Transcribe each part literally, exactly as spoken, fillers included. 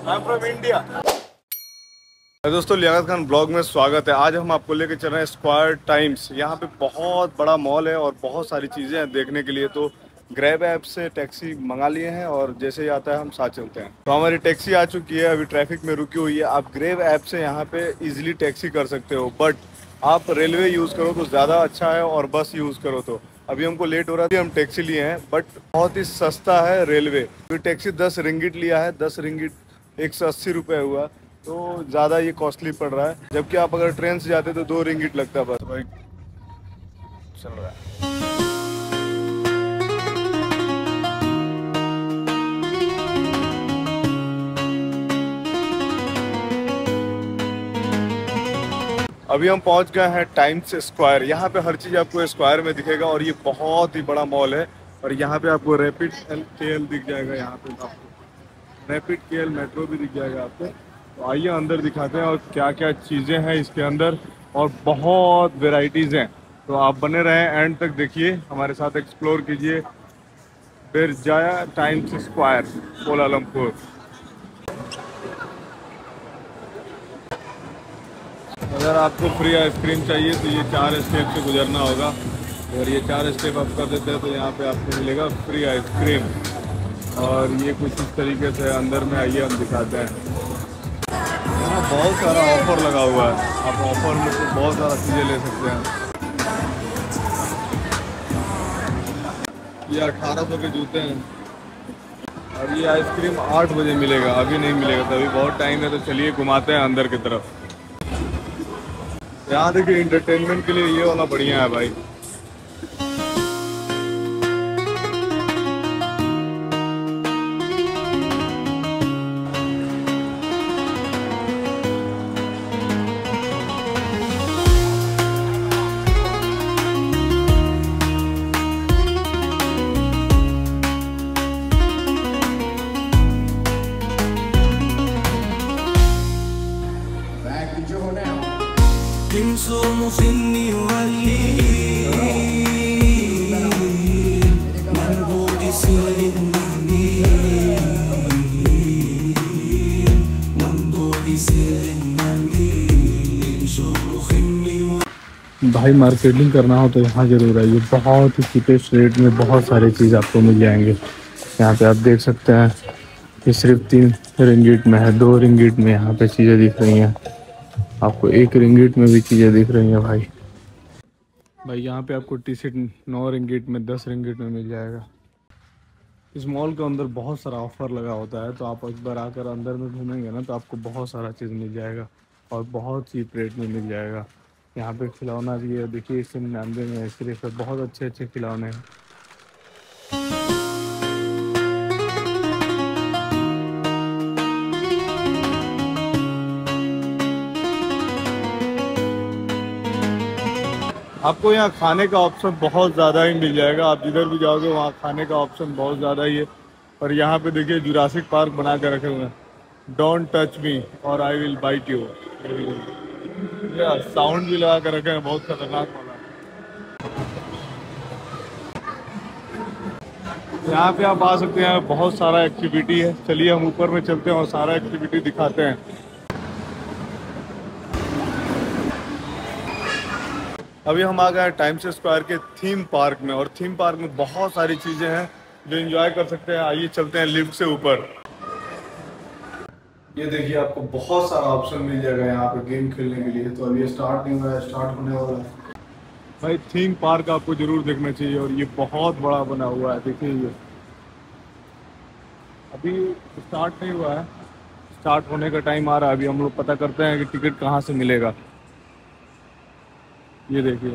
I'm from India. दोस्तों Liaquat Khan blog में स्वागत है। आज हम आपको लेकर चल रहे हैं स्क्वायर टाइम्स। यहाँ पे बहुत बड़ा मॉल है और बहुत सारी चीज़ें हैं देखने के लिए। तो ग्रैब ऐप से टैक्सी मंगा लिए हैं और जैसे ही आता है हम साथ चलते हैं। तो हमारी टैक्सी आ चुकी है, अभी ट्रैफिक में रुकी हुई है। आप ग्रैब ऐप से यहाँ पे इजीली टैक्सी कर सकते हो, बट आप रेलवे यूज़ करो तो ज़्यादा अच्छा है और बस यूज़ करो तो। अभी हमको लेट हो रहा था, हम टैक्सी लिए हैं, बट बहुत ही सस्ता है रेलवे। तो टैक्सी दस रिंगिट लिया है, दस रिंगिट एक सौ अस्सी रुपये हुआ, तो ज़्यादा ये कॉस्टली पड़ रहा है। जबकि आप अगर ट्रेन से जाते तो दो रिंगिट लगता है बस। भाई चल रहा है। अभी हम पहुंच गए हैं टाइम्स स्क्वायर। यहाँ पे हर चीज़ आपको स्क्वायर में दिखेगा और ये बहुत ही बड़ा मॉल है। और यहाँ पे आपको रैपिड के एल दिख जाएगा, यहाँ पे आपको रैपिड के एल मेट्रो भी दिख जाएगा आपको। तो आइए अंदर दिखाते हैं और क्या क्या चीज़ें हैं इसके अंदर, और बहुत वेराइटीज़ हैं। तो आप बने रहें, एंड तक देखिए, हमारे साथ एक्सप्लोर कीजिए बिरजाया टाइम्स स्क्वायर कोलालमपुर। अगर आपको फ्री आइसक्रीम चाहिए तो ये चार स्टेप से गुजरना होगा। और ये चार स्टेप आप कर देते हैं तो यहाँ पे आपको मिलेगा फ्री आइसक्रीम। और ये कुछ इस तरीके से अंदर में, आइए हम दिखाते हैं। यहाँ बहुत सारा ऑफर लगा हुआ है, आप ऑफर में तो बहुत सारा चीज़ें ले सकते हैं। ये अठारह सौ के जूते हैं और ये आइसक्रीम आठ बजे मिलेगा, अभी नहीं मिलेगा, तो अभी बहुत टाइम है। तो चलिए घुमाते हैं अंदर की तरफ। यहाँ देखिए इंटरटेनमेंट के लिए ये वाला बढ़िया है भाई। somos inigualables. Nobody selling money. Nobody selling money. भाई मार्केटिंग करना हो तो यहाँ जरूर आइए। बहुत ही चीपेस्ट रेट में बहुत सारी चीज़ आपको मिल जाएंगे। यहाँ पे आप देख सकते हैं कि सिर्फ तीन रिंगिट में है, दो रिंगिट में यहाँ पे चीज़ें दिख रही हैं आपको, एक रिंगिट में भी चीज़ें दिख रही हैं भाई। भाई यहाँ पे आपको टी शर्ट नौ रिंगिट में, दस रिंगिट में मिल जाएगा। इस मॉल के अंदर बहुत सारा ऑफर लगा होता है, तो आप एक बार आकर अंदर में घूमेंगे ना तो आपको बहुत सारा चीज़ मिल जाएगा और बहुत चीप रेट में मिल जाएगा। यहाँ पे खिलौना भी है, देखिए इससे निन्यानवे में है सिर्फ, बहुत अच्छे अच्छे खिलौने हैं। आपको यहाँ खाने का ऑप्शन बहुत ज़्यादा ही मिल जाएगा। आप जिधर भी जाओगे वहाँ खाने का ऑप्शन बहुत ज़्यादा ही है। और यहाँ पे देखिए जुरासिक पार्क बना कर रखे हुए हैं, डोंट टच मी और आई विल बाइट यू। या साउंड भी लगा कर रखे हैं, बहुत खतरनाक वाला। यहाँ पे आप आ सकते हैं, बहुत सारा एक्टिविटी है। चलिए हम ऊपर में चलते हैं और सारा एक्टिविटी दिखाते हैं। अभी हम आ गए टाइम्स स्क्वायर के थीम पार्क में, और थीम पार्क में बहुत सारी चीज़ें हैं जो एंजॉय कर सकते हैं। आइए चलते हैं लिफ्ट से ऊपर। ये देखिए आपको बहुत सारा ऑप्शन मिल जाएगा यहाँ पे गेम खेलने के लिए। तो अभी स्टार्ट नहीं हुआ है, स्टार्ट होने वाला है। भाई थीम पार्क आपको जरूर देखना चाहिए, और ये बहुत बड़ा बना हुआ है। देखिए ये अभी स्टार्ट नहीं हुआ है, स्टार्ट होने का टाइम आ रहा है। अभी हम लोग पता करते हैं कि टिकट कहाँ से मिलेगा। ये देखिए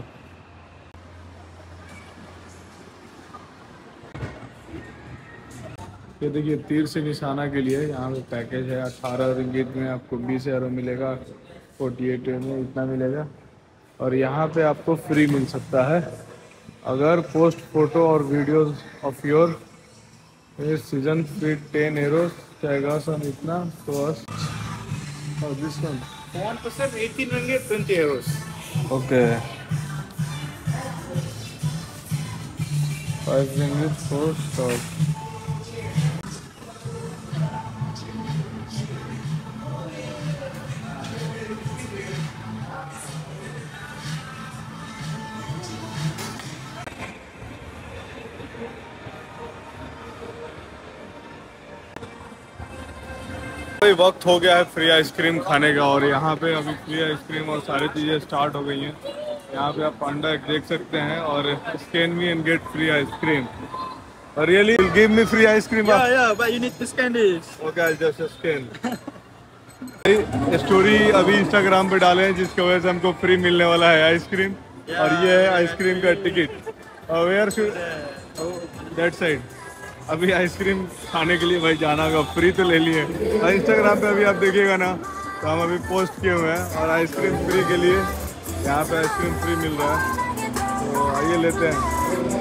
ये देखिए तीर से निशाना के लिए यहाँ पे पैकेज है। अठारह रिंगिट में आपको बीस एरो मिलेगा, फोर्टी एट में इतना मिलेगा। और यहाँ पे आपको फ्री मिल सकता है अगर पोस्ट फोटो और videos of your season fit ten arrow चाहेगा सम इतना तो अस और this one one percent eighteen ringgit twenty arrows. Okay five ringgit four stock. भाई वक्त हो गया है फ्री आइसक्रीम खाने का और यहाँ पे अभी फ्री आइसक्रीम और सारी चीज़ें स्टार्ट हो गई हैं। यहाँ पे आप पांडा एक देख सकते हैं और scan me and get free ice cream. Really give me free ice cream? Yeah, yeah, but you need to scan this. Okay I just scan. Story अभी इंस्टाग्राम पे डाले हैं जिसकी वजह से हमको फ्री मिलने वाला है आइसक्रीम। और ये है आइसक्रीम का ticket. Where should that side. अभी आइसक्रीम खाने के लिए भाई जाना होगा, फ्री तो ले लिए। इंस्टाग्राम पे अभी आप देखिएगा ना तो हम अभी पोस्ट किए हुए हैं और आइसक्रीम फ्री के लिए यहाँ पे आइसक्रीम फ्री मिल रहा है, तो आइए लेते हैं।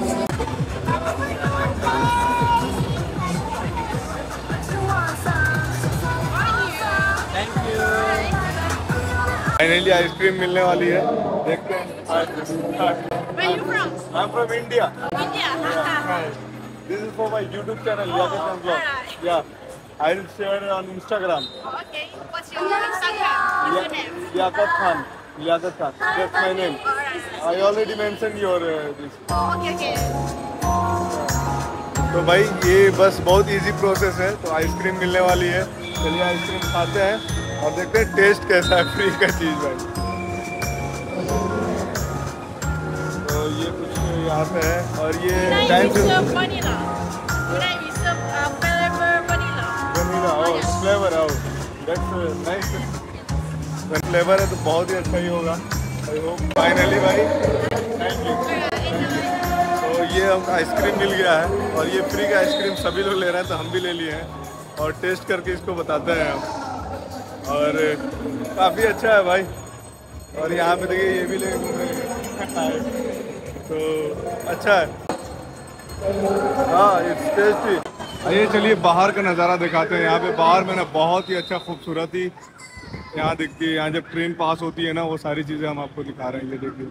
फाइनली आइसक्रीम मिलने वाली है, देखते हैं। Where you from? I'm from India. India. This is for my YouTube channel, Liaquat Vlog. Alright. Yeah, I'll share it on Instagram. Okay. What's your Instagram? What's your name? Liaquat Khan. Liaquat Khan. That's my name. Alright. I already mentioned your uh, this. Okay, okay. तो भाई ये बस बहुत easy process है। तो ice cream मिलने वाली है, चलिए आइसक्रीम खाते हैं और देखते हैं टेस्ट कैसा है फ्री का चीज़ भाई। तो ये कुछ यहाँ पे है और ये Tonight टाइम we से serve vanilla. Tonight we serve uh, flavor vanilla. Vanilla Oh, और yes. फ्लेवर आओ, दैट्स नाइस। फ्लेवर है तो बहुत ही अच्छा ही होगा। आई होप फाइनली भाई, थैंक यू। Alright, enjoy. तो ये हम आइसक्रीम मिल गया है और ये फ्री का आइसक्रीम सभी लोग ले रहे हैं तो हम भी ले लिए हैं और टेस्ट करके इसको बताते हैं हम। और काफ़ी अच्छा है भाई। और यहाँ पे देखिए ये भी ले घूम रहे हैं तो अच्छा है। हाँ इट्स टेस्टी। आइए चलिए बाहर का नज़ारा दिखाते हैं। यहाँ पे बाहर में ना बहुत ही अच्छा खूबसूरती यहाँ दिखती है। यहाँ जब ट्रेन पास होती है ना वो सारी चीज़ें हम आपको दिखा रहे हैं, ये देखिए।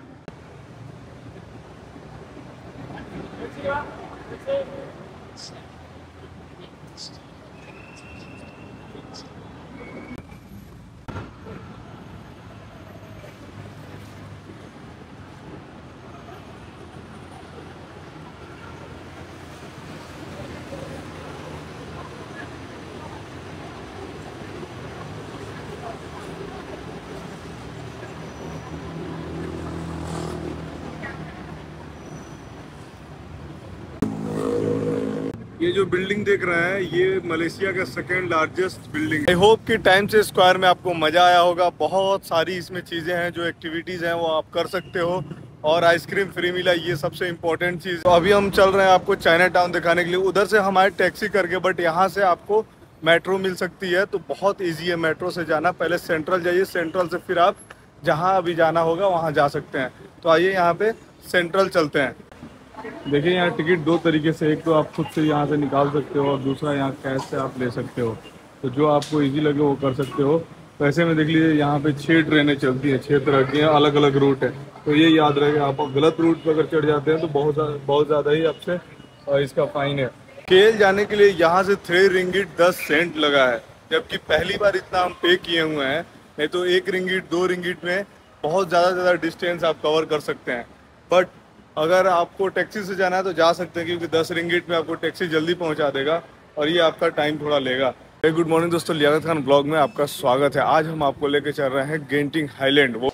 ये जो बिल्डिंग देख रहे हैं ये मलेशिया का second largest building. I hope कि टाइम से स्क्वायर में आपको मजा आया होगा। बहुत सारी इसमें चीजें हैं जो एक्टिविटीज हैं वो आप कर सकते हो और आइसक्रीम फ्री मिला, ये सबसे इम्पोर्टेंट चीज। तो अभी हम चल रहे हैं आपको चाइना टाउन दिखाने के लिए। उधर से हमारे टैक्सी करके, बट यहाँ से आपको मेट्रो मिल सकती है तो बहुत ईजी है मेट्रो से जाना। पहले सेंट्रल जाइए, सेंट्रल से फिर आप जहाँ अभी जाना होगा वहाँ जा सकते हैं। तो आइए यहाँ पे सेंट्रल चलते हैं। देखिए यहाँ टिकट दो तरीके से, एक तो आप खुद से यहाँ से निकाल सकते हो और दूसरा यहाँ कैश से आप ले सकते हो। तो जो आपको इजी लगे वो कर सकते हो। पैसे में देख लीजिए यहाँ पे छः ट्रेनें चलती हैं, छः तरह की हैं, अलग अलग रूट है। तो ये याद रहेगा, आप गलत रूट पर अगर चढ़ जाते हैं तो बहुत बहुत ज़्यादा ही आपसे और इसका फाइन है। केल जाने के लिए यहाँ से थ्री रिंगिट दस सेंट लगा है, जबकि पहली बार इतना हम पे किए हुए हैं। नहीं तो एक रिंगिट दो रिंगिट में बहुत ज़्यादा ज़्यादा डिस्टेंस आप कवर कर सकते हैं। बट अगर आपको टैक्सी से जाना है तो जा सकते हैं, क्योंकि दस रिंगिट में आपको टैक्सी जल्दी पहुंचा देगा और ये आपका टाइम थोड़ा लेगा। गुड मॉर्निंग दोस्तों, लियाकत खान ब्लॉग में आपका स्वागत है। आज हम आपको लेके चल रहे हैं गेंटिंग हाईलैंड। वो